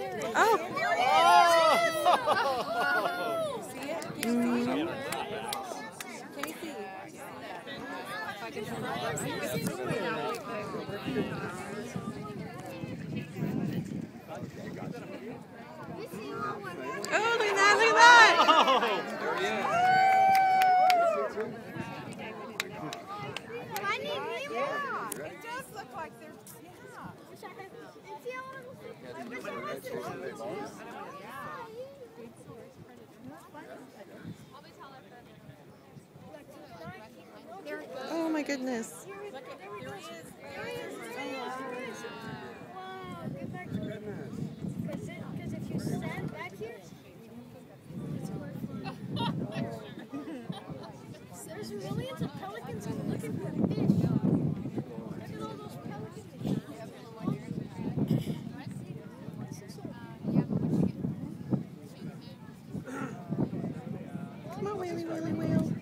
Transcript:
Oh. See it? Casey. Oh, look at that, look at that! It does look like there's, Oh my goodness. Because if you stand back here, there's millions of pelicans looking for fish. Look at all those pelicans. Come on, whaley, whaley, whale.